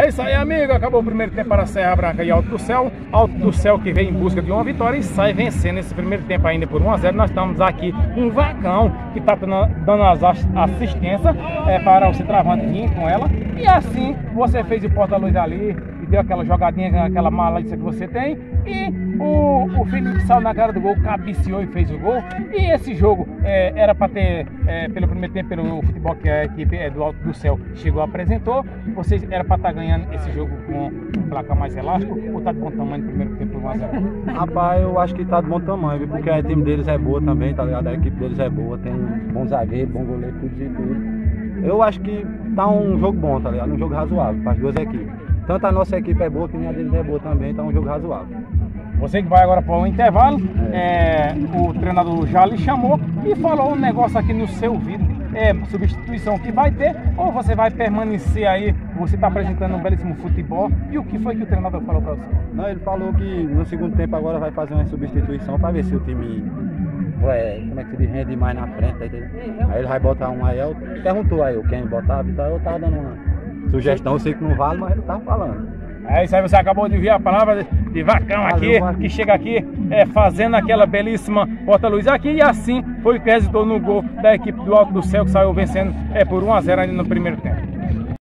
isso aí, amigo. Acabou o primeiro tempo para a Serra Branca e Alto do Céu. Alto do Céu que vem em busca de uma vitória e sai vencendo esse primeiro tempo ainda por 1 a 0. Nós estamos aqui com o Vacão, que está dando as assistências para o centroavante vir com ela. E assim você fez o porta-luz ali e deu aquela jogadinha, aquela malícia que você tem. E o Felipe saiu na cara do gol, cabeceou e fez o gol. E esse jogo era para ter, pelo primeiro tempo, pelo futebol que a equipe do Alto do Céu chegou e apresentou. Vocês era para estar ganhando esse jogo com um placar mais elástico ou tá de bom tamanho no primeiro tempo por 1 a 0? Rapaz, eu acho que tá de bom tamanho, porque o time deles é boa também, tá ligado? A equipe deles é boa, tem bom zagueiro, bom goleiro, tudo e tudo. Eu acho que tá um jogo bom, tá ligado? Um jogo razoável para as duas equipes. Tanto a nossa equipe é boa, que a deles é boa também, tá um jogo razoável. Você que vai agora para o intervalo, o treinador já lhe chamou e falou um negócio aqui no seu ouvido, substituição que vai ter, ou você vai permanecer aí, você está apresentando um belíssimo futebol. E o que foi que o treinador falou para você? Não, ele falou que no segundo tempo agora vai fazer uma substituição para ver se o time, como é que se diz, rende mais na frente, tá entendendo? Aí ele vai botar um aí, perguntou aí quem botava, então eu tava dando uma sugestão, eu sei que não vale, mas ele tava falando. É isso aí, você acabou de ouvir a palavra de Vacão aqui, que chega aqui fazendo aquela belíssima porta-luz aqui. E assim foi o que resultou no gol da equipe do Alto do Céu, que saiu vencendo por 1 a 0 ainda no primeiro tempo.